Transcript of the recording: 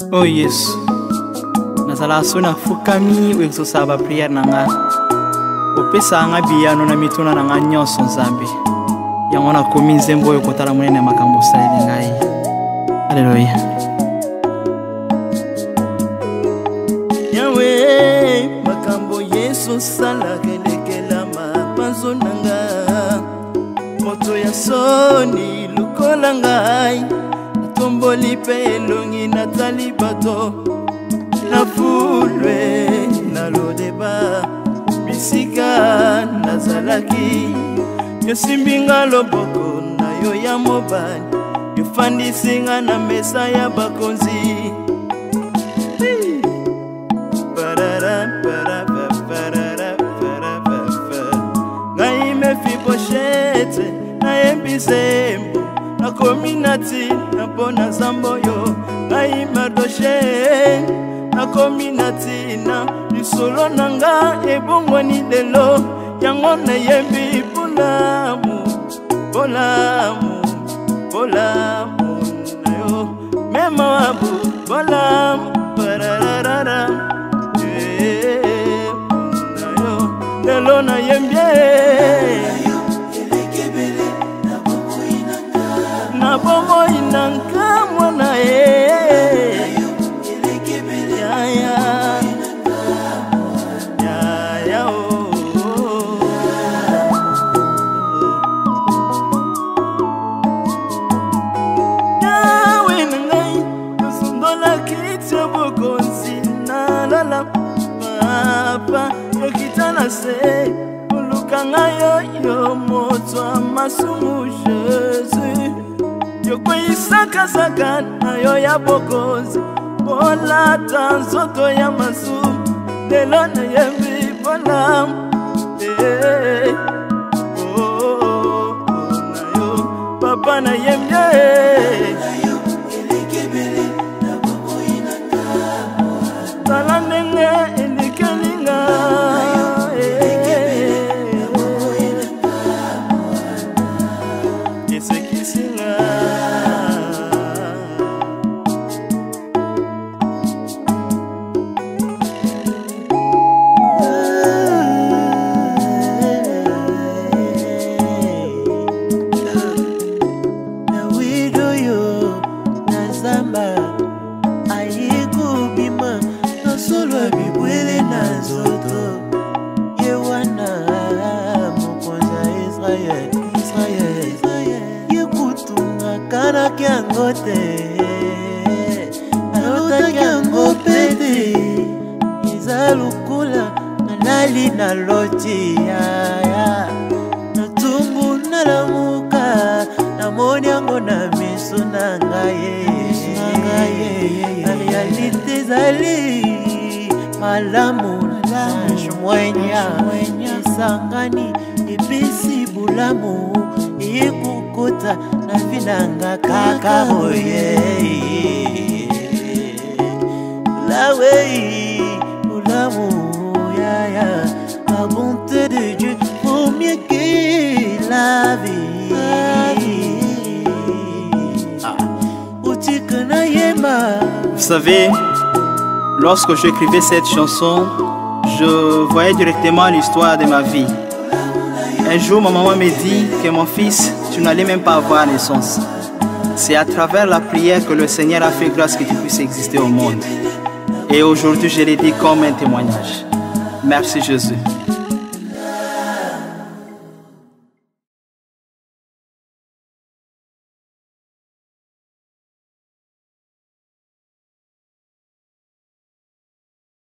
Oh Yesu, nazala sona fukami wekosaba prière nanga. Opesa nga biyano na mituna nanga nyonso Nzambe. Yango na komi nzembo oyo kotala monene makambo saleli ngai. Alleluia. Yahweh, makambo Yesu sala kelekela mapanzo nanga. Moto ya soni lukola ngai. Tomboli pe elongi natali bato. Na fulwe na lodeba. Bisika nazalaki. Yosimbinga loboko na yo ya mobali. Yofandisinga na mesa ya bakonzi. Ngai Mefiboshete na embizembo. Na kominati na bona zambo yo. Ngai Mardoshe na kominati na lisolo nanga ebongwani lelo. Yango na yembi bolamu, bolamu, bolamu na yo. Mema wabu bolamu, parararara na yo. Lelo na yembie na bomo inanka mwana Papa, yokitana se ulukanga yo moto amasumu Jésus. Yokwe isaka saka na yo ya bokozi. Bola tanzoto ya masu. Lelo na yembi bola. Na yo papa na yembi. Kana kiangote Alota kiango pete Izalukula Nalali na loti Natumbu nalamuka Namoni yango na miso nangaye Alialite zali Malamu Shumwenya Isangani Ibisi bulamu Ikukuta na vinanga kakaboye Lawe ulamu ya la bonté de Dieu vaut mieux que la vie. Vous savez, lorsque j'écrivais cette chanson, je voyais directement l'histoire de ma vie. Un jour, ma maman me dit que mon fils, tu n'allais même pas avoir naissance. C'est à travers la prière que le Seigneur a fait grâce que tu puisses exister au monde. Et aujourd'hui, je l'ai dit comme un témoignage. Merci Jésus.